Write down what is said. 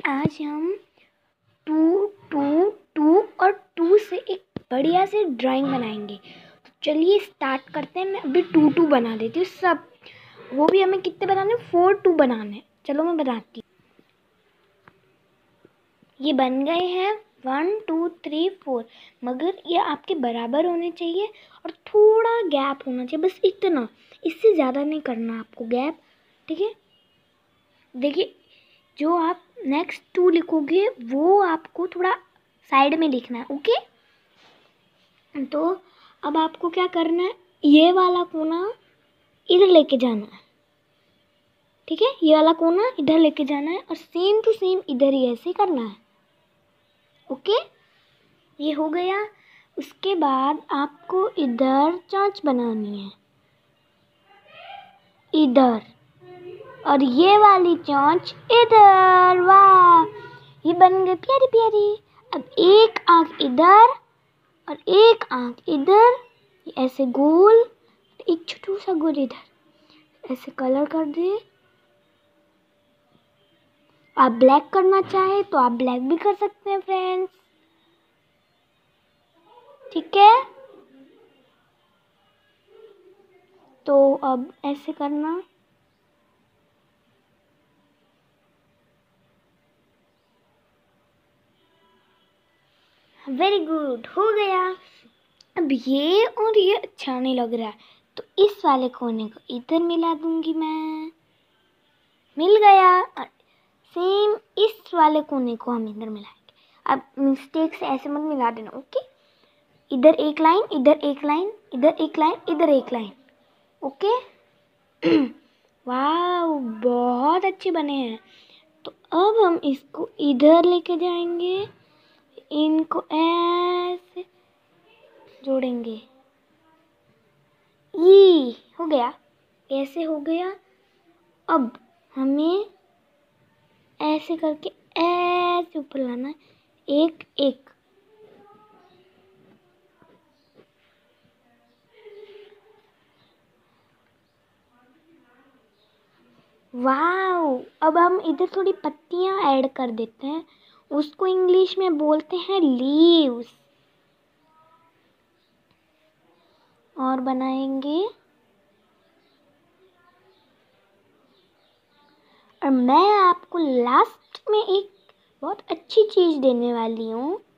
आज हम 2 2 2 और 2 से एक बढ़िया से ड्राइंग बनाएंगे। तो चलिए स्टार्ट करते हैं। मैं अभी 2 2 बना देती हूँ सब। वो भी हमें कितने बनाने, 4 2 बनाने। चलो मैं बनाती हूँ। ये बन गए हैं 1 2 3 4, मगर ये आपके बराबर होने चाहिए और थोड़ा गैप होना चाहिए, बस इतना, इससे ज़्यादा नहीं करना आपको गैप। ठीक है, देखिए जो आप नेक्स्ट 2 लिखोगे वो आपको थोड़ा साइड में लिखना है। ओके, तो अब आपको क्या करना है, ये वाला कोना इधर लेके जाना है। ठीक है, ये वाला कोना इधर लेके जाना है और सेम टू सेम इधर ही ऐसे करना है। ओके, ये हो गया। उसके बाद आपको इधर चाँच बनानी है, इधर, और ये वाली चाँच इधर। वाह, ये बन गई प्यारी प्यारी। अब एक आँख इधर और एक आँख इधर, ऐसे गोल, एक छोटू सा गोल इधर, ऐसे कलर कर दे। आप ब्लैक करना चाहे तो आप ब्लैक भी कर सकते हैं फ्रेंड्स। ठीक है, तो अब ऐसे करना। वेरी गुड, हो गया। अब ये और ये अच्छा नहीं लग रहा है, तो इस वाले कोने को इधर मिला दूंगी मैं। मिल गया। और सेम इस वाले कोने को हम इधर मिलाएंगे। अब मिस्टेक से ऐसे मत मिला देना। ओके, इधर एक लाइन, इधर एक लाइन, इधर एक लाइन, इधर एक लाइन। ओके वाह, बहुत अच्छे बने हैं। तो अब हम इसको इधर लेके जाएंगे, इनको ऐसे जोड़ेंगे। ये हो गया, ऐसे हो गया। अब हमें ऐसे करके ऐसे ऊपर लाना है, एक एक। वाओ, अब हम इधर थोड़ी पत्तियां ऐड कर देते हैं, उसको इंग्लिश में बोलते हैं लीव्स। और बनाएंगे, और मैं आपको लास्ट में एक बहुत अच्छी चीज़ देने वाली हूँ।